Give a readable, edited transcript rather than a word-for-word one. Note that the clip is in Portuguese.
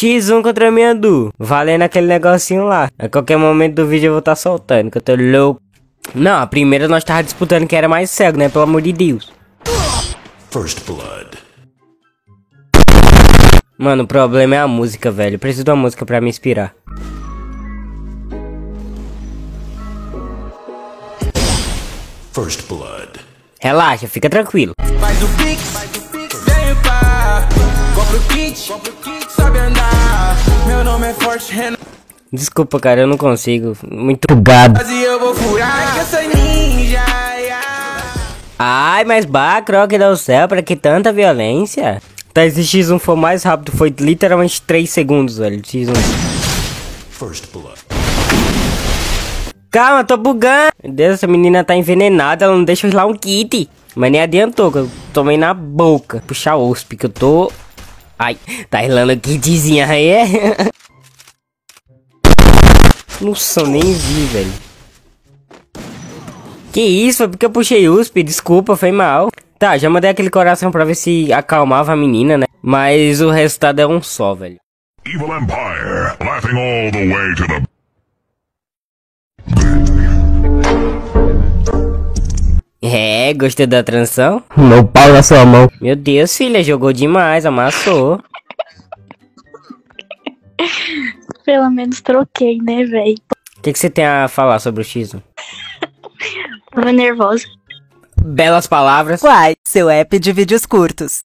X1 contra a minha Du. Valendo aquele negocinho lá. A qualquer momento do vídeo eu vou estar soltando, que eu tô louco. Não, a primeira nós tava disputando quem era mais cego, né? Pelo amor de Deus. First blood. Mano, o problema é a música, velho. Eu preciso de uma música pra me inspirar. First blood. Relaxa, fica tranquilo. Faz o pix, vem pá. Compra o kit, sabe andar. Meu nome é Forte Renato. Desculpa, cara, eu não consigo. Muito gado. E eu vou furar que eu sou ninja. Ai, mas bah, croque do céu, pra que tanta violência? Tá, esse X1 foi mais rápido, foi literalmente 3 segundos, velho. X1. First blood. Calma, tô bugando. Meu Deus, essa menina tá envenenada, ela não deixa eu ir lá um kit. Mas nem adiantou, que eu tomei na boca. Puxar o USP, que eu tô... Ai, tá relando o kitzinho aí, é? Nossa, eu nem vi, velho. Que isso, foi porque eu puxei USP, desculpa, foi mal. Tá, já mandei aquele coração pra ver se acalmava a menina, né? Mas o resultado é um só, velho. Evil Empire, laughing all the way to the... É, gostou da transição? Meu pau na sua mão. Meu Deus, filha, jogou demais, amassou. Pelo menos troquei, né, velho? O que você tem a falar sobre o X1? Tava nervosa. Belas palavras. Quai, seu app de vídeos curtos.